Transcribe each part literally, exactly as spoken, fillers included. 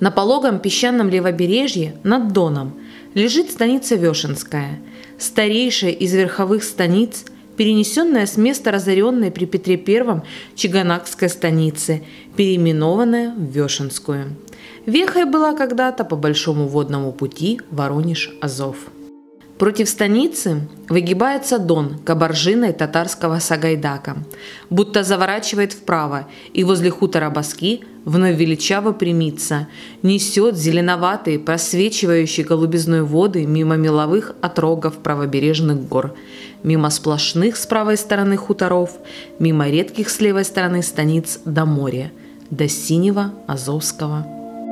На пологом песчаном левобережье над Доном лежит станица Вешенская, старейшая из верховых станиц, перенесенная с места разоренной при Петре Первом Чиганакской станицы, переименованная в Вешенскую. Вехой была когда-то по большому водному пути Воронеж-Азов. Против станицы выгибается Дон кабаржиной татарского Сагайдака, будто заворачивает вправо, и возле хутора Баски вновь величаво примится, несет зеленоватые, просвечивающие голубизной воды мимо меловых отрогов правобережных гор, мимо сплошных с правой стороны хуторов, мимо редких с левой стороны станиц до моря, до синего Азовского.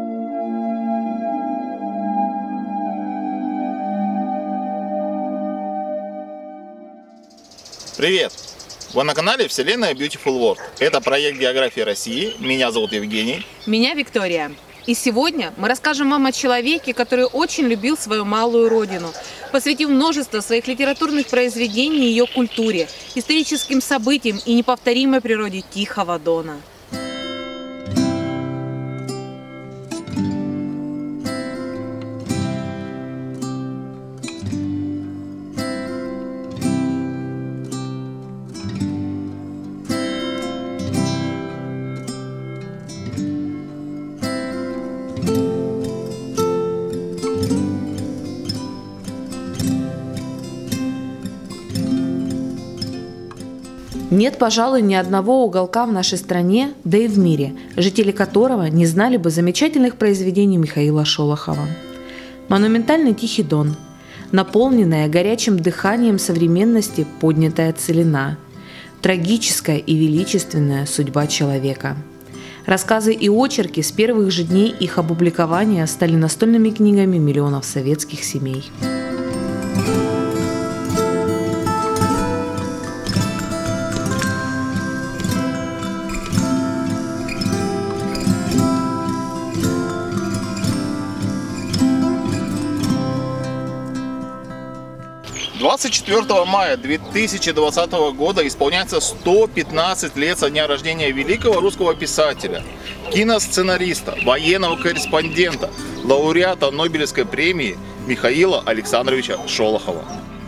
Привет! Вы на канале Вселенная Beautiful World. Это проект географии России. Меня зовут Евгений. Меня Виктория. И сегодня мы расскажем вам о человеке, который очень любил свою малую родину, посвятив множество своих литературных произведений ее культуре, историческим событиям и неповторимой природе Тихого Дона. Нет, пожалуй, ни одного уголка в нашей стране, да и в мире, жители которого не знали бы замечательных произведений Михаила Шолохова. Монументальный Тихий Дон, наполненная горячим дыханием современности поднятая целина, трагическая и величественная судьба человека. Рассказы и очерки с первых же дней их опубликования стали настольными книгами миллионов советских семей. двадцать четвёртого мая две тысячи двадцатого года исполняется сто пятнадцать лет со дня рождения великого русского писателя, киносценариста, военного корреспондента, лауреата Нобелевской премии Михаила Александровича Шолохова.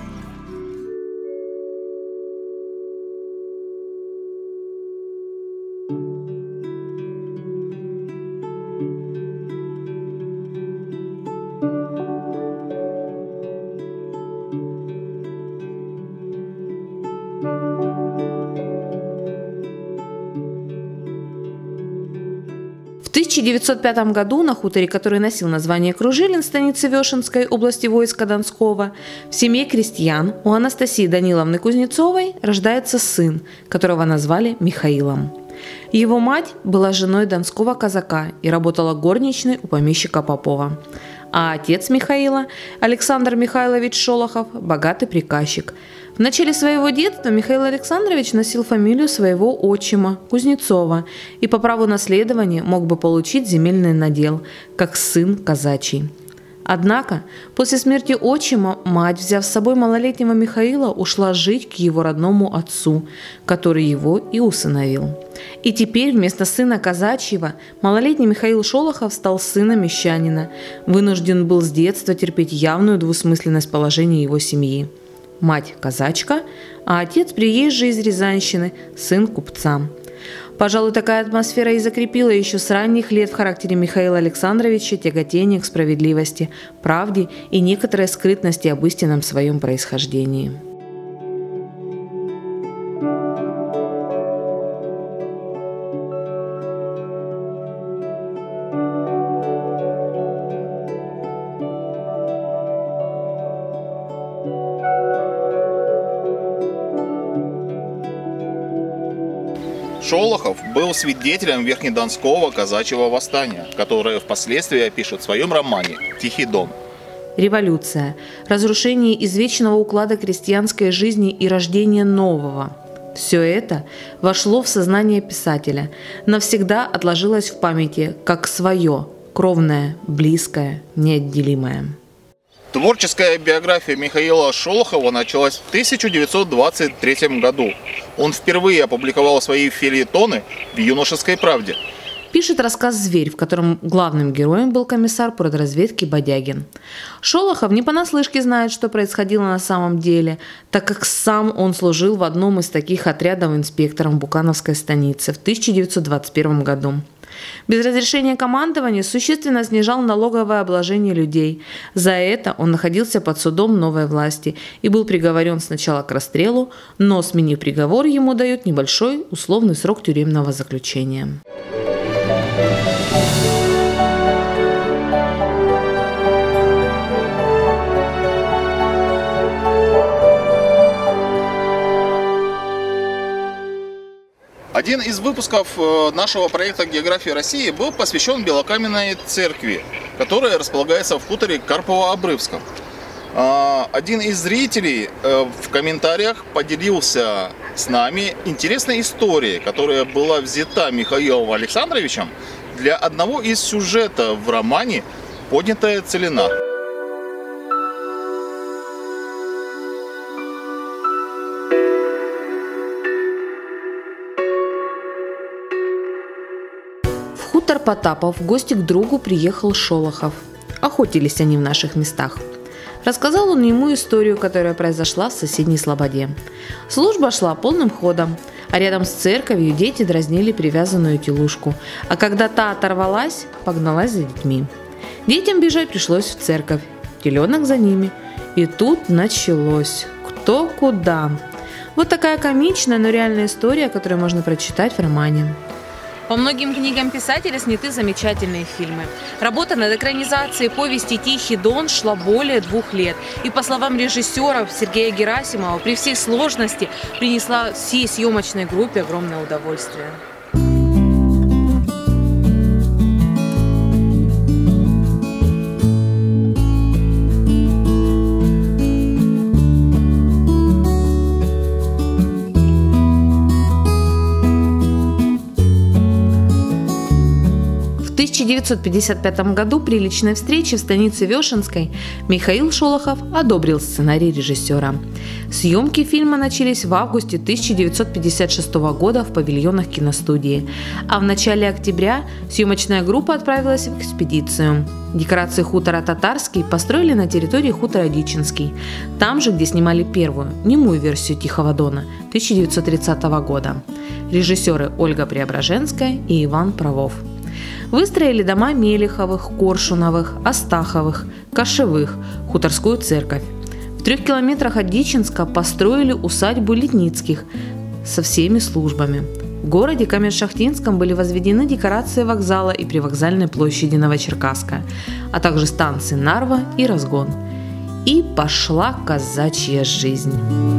В тысяча девятьсот пятом году на хуторе, который носил название Кружилин, станицы Вешенской области войска Донского, в семье крестьян у Анастасии Даниловны Кузнецовой рождается сын, которого назвали Михаилом. Его мать была женой донского казака и работала горничной у помещика Попова. А отец Михаила, Александр Михайлович Шолохов, богатый приказчик. В начале своего детства Михаил Александрович носил фамилию своего отчима Кузнецова и по праву наследования мог бы получить земельный надел, как сын казачий. Однако после смерти отчима мать, взяв с собой малолетнего Михаила, ушла жить к его родному отцу, который его и усыновил. И теперь вместо сына казачьего малолетний Михаил Шолохов стал сыном мещанина, вынужден был с детства терпеть явную двусмысленность положения его семьи. Мать – казачка, а отец – приезжий из Рязанщины, сын купца. Пожалуй, такая атмосфера и закрепила еще с ранних лет в характере Михаила Александровича тяготение к справедливости, правде и некоторой скрытности об истинном своем происхождении. Шолохов был свидетелем Верхнедонского казачьего восстания, которое впоследствии опишет в своем романе «Тихий Дон». Революция, разрушение извечного уклада крестьянской жизни и рождение нового – все это вошло в сознание писателя, навсегда отложилось в памяти как свое, кровное, близкое, неотделимое. Творческая биография Михаила Шолохова началась в тысяча девятьсот двадцать третьем году. Он впервые опубликовал свои фельетоны в «Юношеской правде». Пишет рассказ «Зверь», в котором главным героем был комиссар продразведки Бодягин. Шолохов не понаслышке знает, что происходило на самом деле, так как сам он служил в одном из таких отрядов инспектором Букановской станицы в тысяча девятьсот двадцать первом году. Без разрешения командования существенно снижал налоговое обложение людей. За это он находился под судом новой власти и был приговорен сначала к расстрелу, но, сменив приговор, ему дают небольшой условный срок тюремного заключения. Один из выпусков нашего проекта «География России» был посвящен Белокаменной церкви, которая располагается в хуторе Карпово-Обрывском. Один из зрителей в комментариях поделился с нами интересной историей, которая была взята Михаилом Александровичем для одного из сюжетов в романе «Поднятая целина». В хутор Потапов в гости к другу приехал Шолохов. Охотились они в наших местах. Рассказал он ему историю, которая произошла в соседней слободе. Служба шла полным ходом, а рядом с церковью дети дразнили привязанную телушку, а когда та оторвалась, погналась за детьми. Детям бежать пришлось в церковь, теленок за ними. И тут началось кто куда. Вот такая комичная, но реальная история, которую можно прочитать в романе. По многим книгам писателя сняты замечательные фильмы. Работа над экранизацией повести «Тихий Дон» шла более двух лет. И, по словам режиссеров Сергея Герасимова, при всей сложности принесла всей съемочной группе огромное удовольствие. В тысяча девятьсот пятьдесят пятом году при личной встрече в станице Вешенской Михаил Шолохов одобрил сценарий режиссера. Съемки фильма начались в августе тысяча девятьсот пятьдесят шестого года в павильонах киностудии, а в начале октября съемочная группа отправилась в экспедицию. Декорации хутора Татарский построили на территории хутора Дичинский, там же, где снимали первую, немую версию «Тихого Дона» тысяча девятьсот тридцатого года. Режиссеры Ольга Преображенская и Иван Правов. Выстроили дома Мелиховых, Коршуновых, Астаховых, Кошевых, хуторскую церковь. В трех километрах от Дичинска построили усадьбу Летницких со всеми службами. В городе Каменшахтинском были возведены декорации вокзала и привокзальной площади Новочеркасска, а также станции Нарва и Разгон. И пошла казачья жизнь.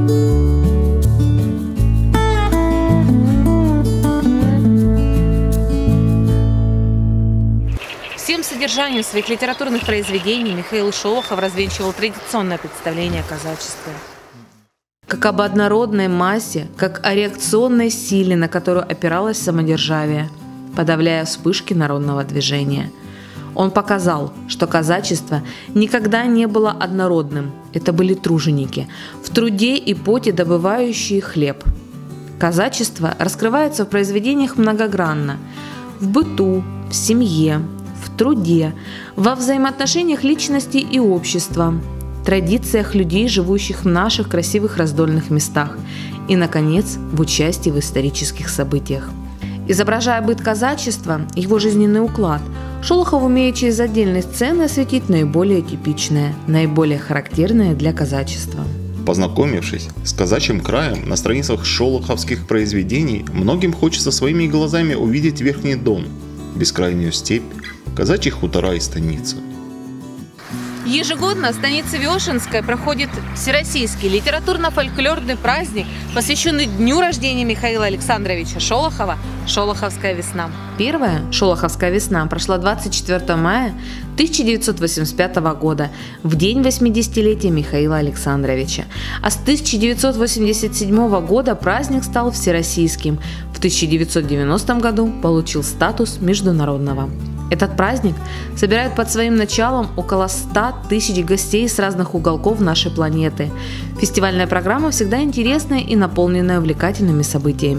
Всем содержанием своих литературных произведений Михаил Шолохов развенчивал традиционное представление о казачестве. Как об однородной массе, как о реакционной силе, на которую опиралось самодержавие, подавляя вспышки народного движения. Он показал, что казачество никогда не было однородным. Это были труженики, в труде и поте добывающие хлеб. Казачество раскрывается в произведениях многогранно, в быту, в семье, в труде, во взаимоотношениях личности и общества, традициях людей, живущих в наших красивых раздольных местах, и, наконец, в участии в исторических событиях. Изображая быт казачества, его жизненный уклад, Шолохов умеет через отдельные сцены осветить наиболее типичное, наиболее характерное для казачества. Познакомившись с казачьим краем на страницах шолоховских произведений, многим хочется своими глазами увидеть Верхний Дон, бескрайнюю степь, казачьи хутора и станицу. Ежегодно в станице Вешенской проходит всероссийский литературно-фольклорный праздник, посвященный дню рождения Михаила Александровича Шолохова «Шолоховская весна». Первая «Шолоховская весна» прошла двадцать четвёртого мая тысяча девятьсот восемьдесят пятого года, в день восьмидесятилетия Михаила Александровича. А с тысяча девятьсот восемьдесят седьмого года праздник стал всероссийским. В тысяча девятьсот девяностом году получил статус международного. Этот праздник собирает под своим началом около ста тысяч гостей с разных уголков нашей планеты. Фестивальная программа всегда интересная и наполненная увлекательными событиями.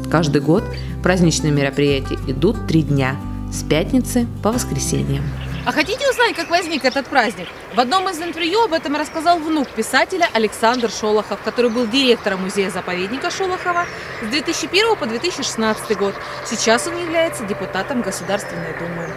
Каждый год праздничные мероприятия идут три дня – с пятницы по воскресенье. А хотите узнать, как возник этот праздник? В одном из интервью об этом рассказал внук писателя Александр Шолохов, который был директором музея-заповедника Шолохова с две тысячи первого по две тысячи шестнадцатый год. Сейчас он является депутатом Государственной Думы.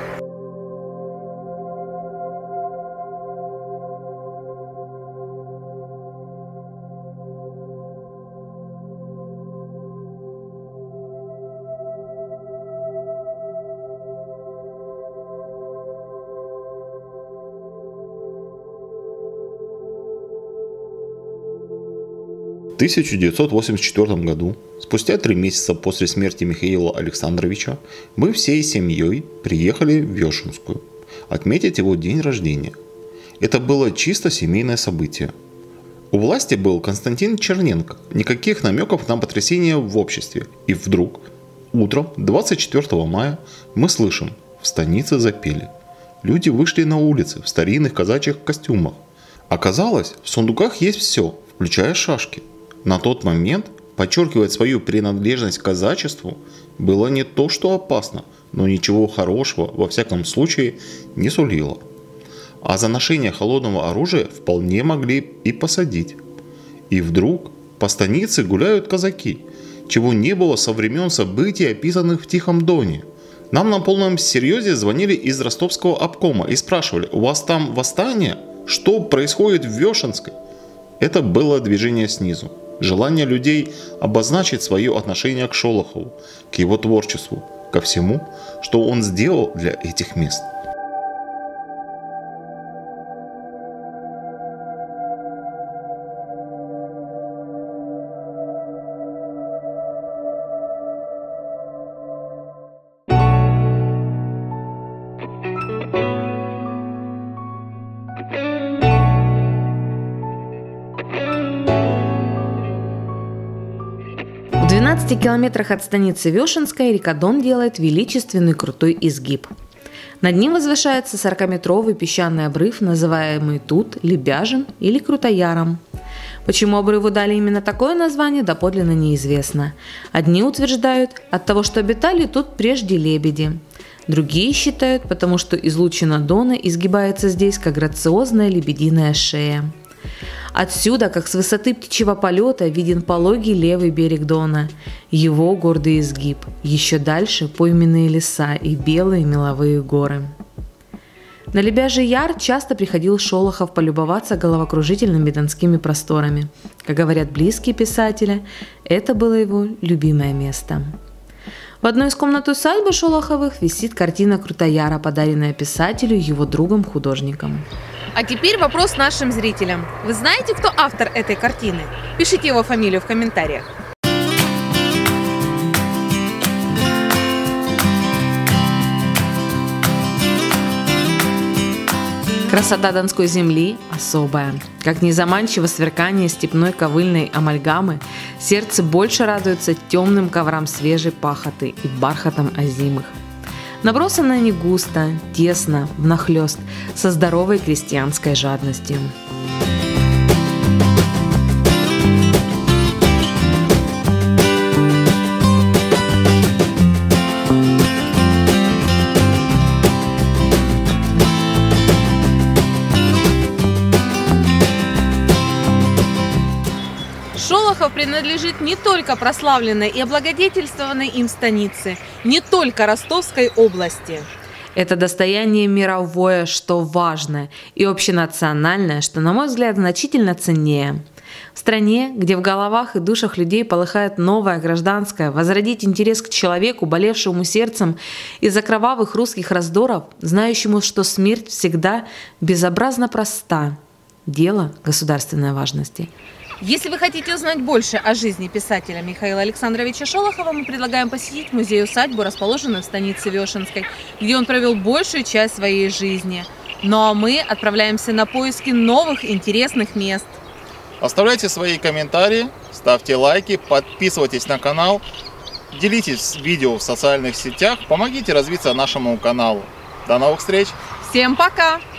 В тысяча девятьсот восемьдесят четвёртом году, спустя три месяца после смерти Михаила Александровича, мы всей семьей приехали в Вешенскую отметить его день рождения. Это было чисто семейное событие. У власти был Константин Черненко, никаких намеков на потрясение в обществе. И вдруг, утром двадцать четвёртого мая, мы слышим, в станице запели. Люди вышли на улицы в старинных казачьих костюмах. Оказалось, в сундуках есть все, включая шашки. На тот момент подчеркивать свою принадлежность к казачеству было не то что опасно, но ничего хорошего во всяком случае не сулило. А за ношение холодного оружия вполне могли и посадить. И вдруг по станице гуляют казаки, чего не было со времен событий, описанных в Тихом Доне. Нам на полном серьезе звонили из ростовского обкома и спрашивали: у вас там восстание? Что происходит в Вешенской? Это было движение снизу. Желание людей обозначить свое отношение к Шолохову, к его творчеству, ко всему, что он сделал для этих мест. В двенадцати километрах от станицы Вешенская река Дон делает величественный крутой изгиб. Над ним возвышается сорокаметровый песчаный обрыв, называемый тут Лебяжем или Крутояром. Почему обрыву дали именно такое название, доподлинно неизвестно. Одни утверждают от того, что обитали тут прежде лебеди. Другие считают, потому что излучина Дона изгибается здесь, как грациозная лебединая шея. Отсюда, как с высоты птичьего полета, виден пологий левый берег Дона, его гордый изгиб, еще дальше пойменные леса и белые меловые горы. На Лебяжий Яр часто приходил Шолохов полюбоваться головокружительными донскими просторами. Как говорят близкие писателя, это было его любимое место. В одной из комнат усадьбы Шолоховых висит картина Крутояра, подаренная писателю его другом-художником. А теперь вопрос нашим зрителям. Вы знаете, кто автор этой картины? Пишите его фамилию в комментариях. Красота донской земли особая. Как незаманчиво сверкание степной ковыльной амальгамы, сердце больше радуется темным коврам свежей пахоты и бархатам озимых. Набросаны они густо, тесно, внахлёст, со здоровой крестьянской жадностью. Шолохов принадлежит не только прославленной и облагодетельствованной им станице, не только Ростовской области. Это достояние мировое, что важно, и общенациональное, что, на мой взгляд, значительно ценнее. В стране, где в головах и душах людей полыхает новое гражданское, возродить интерес к человеку, болевшему сердцем из-за кровавых русских раздоров, знающему, что смерть всегда безобразно проста, дело государственной важности. Если вы хотите узнать больше о жизни писателя Михаила Александровича Шолохова, мы предлагаем посетить музей-усадьбу, расположенную в станице Вешенской, где он провел большую часть своей жизни. Ну а мы отправляемся на поиски новых интересных мест. Оставляйте свои комментарии, ставьте лайки, подписывайтесь на канал, делитесь видео в социальных сетях, помогите развиться нашему каналу. До новых встреч! Всем пока!